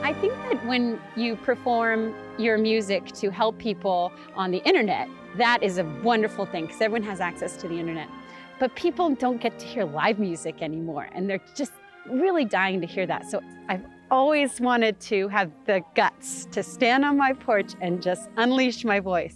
I think that when you perform your music to help people on the internet, that is a wonderful thing because everyone has access to the internet. But people don't get to hear live music anymore, and they're just really dying to hear that. So I've always wanted to have the guts to stand on my porch and just unleash my voice.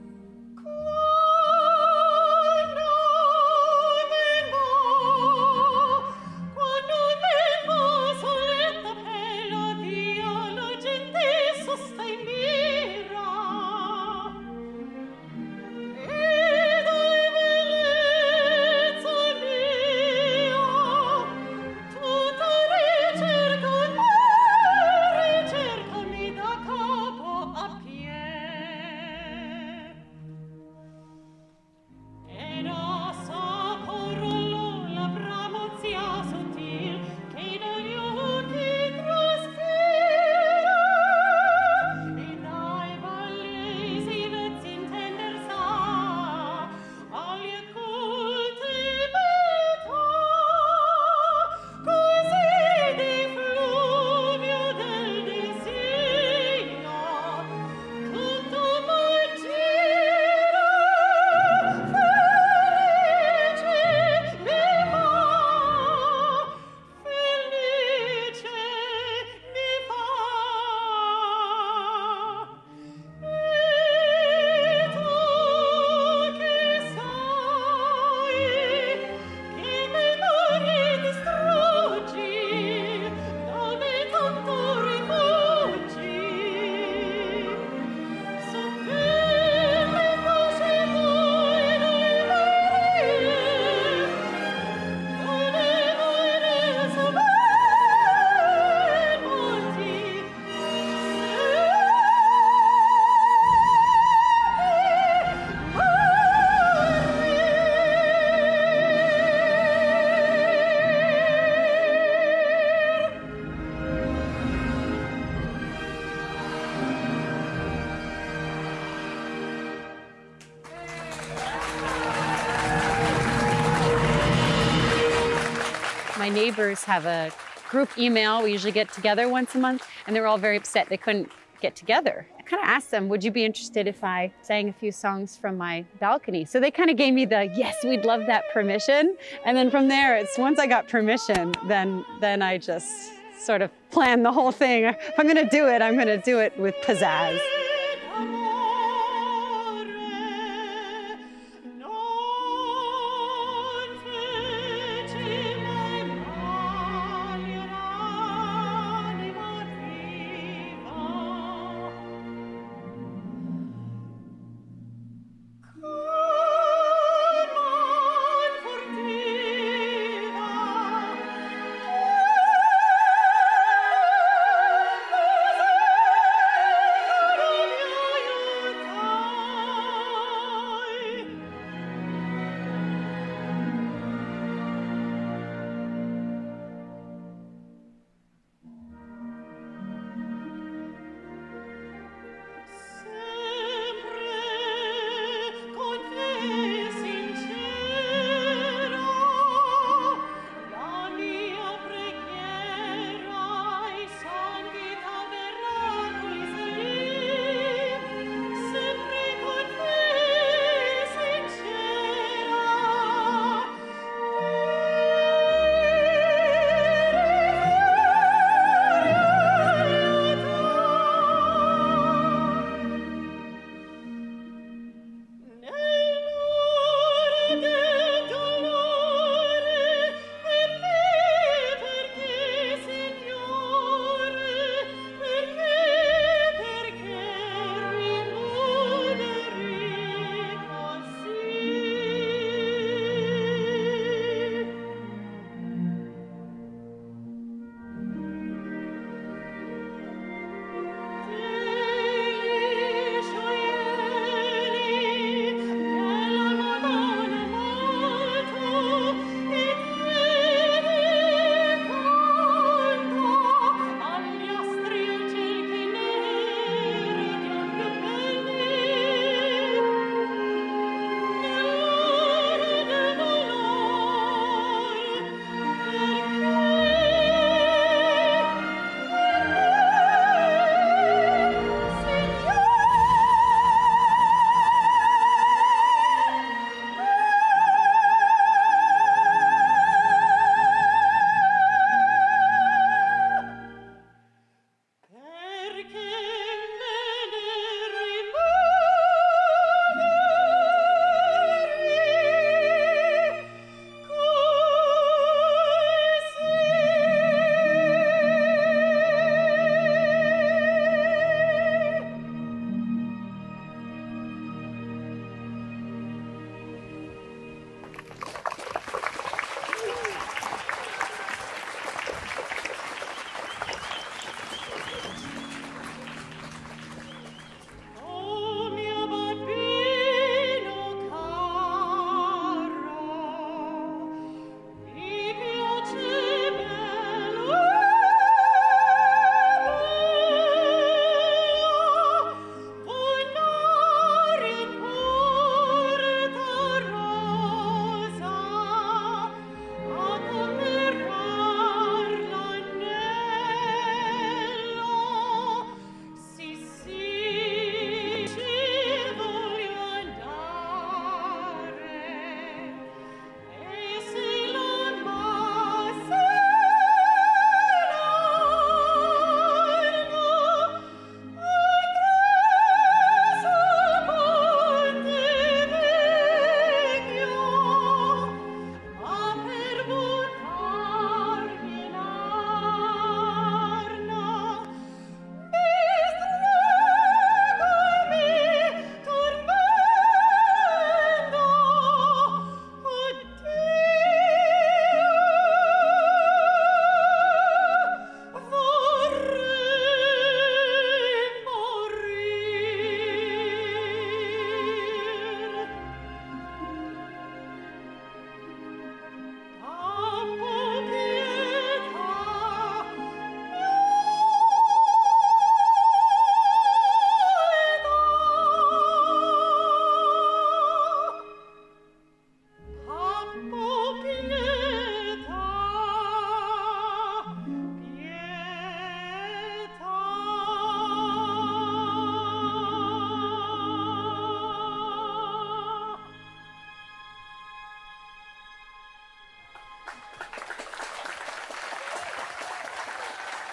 My neighbors have a group email. We usually get together once a month, and they're all very upset they couldn't get together. I kind of asked them, would you be interested if I sang a few songs from my balcony? So they kind of gave me the, yes, we'd love that permission. And then from there, it's once I got permission, then I just sort of planned the whole thing. If I'm gonna do it, I'm gonna do it with pizzazz.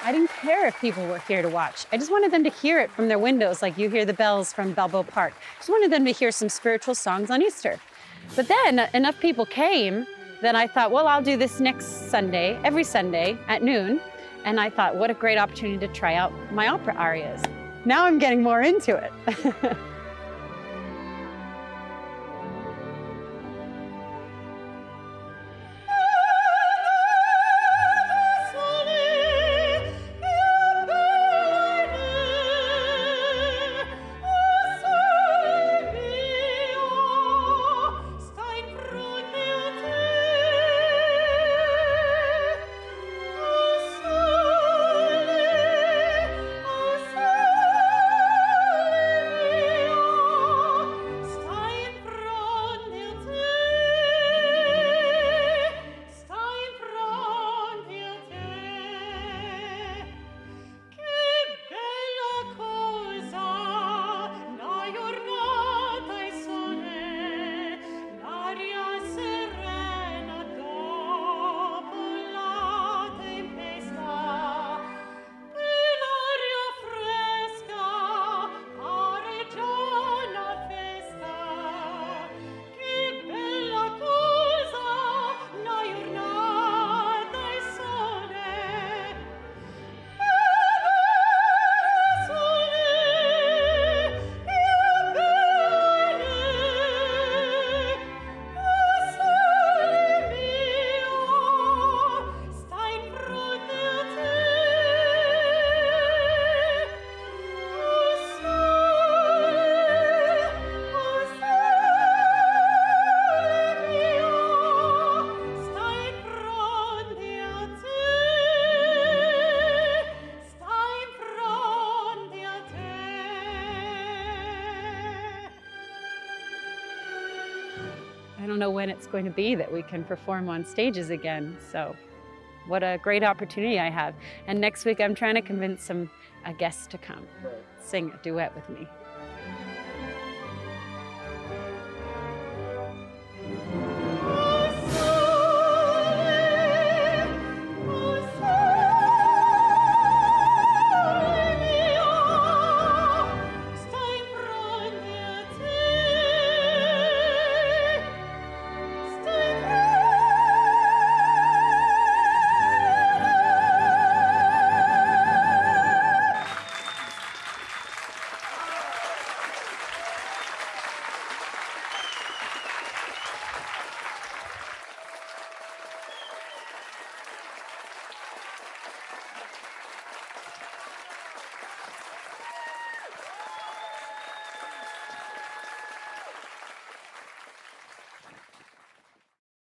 I didn't care if people were here to watch. I just wanted them to hear it from their windows, like you hear the bells from Balboa Park. Just wanted them to hear some spiritual songs on Easter. But then enough people came that I thought, well, I'll do this next Sunday, every Sunday at noon. And I thought, what a great opportunity to try out my opera arias. Now I'm getting more into it. I don't know when it's going to be that we can perform on stages again. So what a great opportunity I have. And next week I'm trying to convince some guests to come sing a duet with me.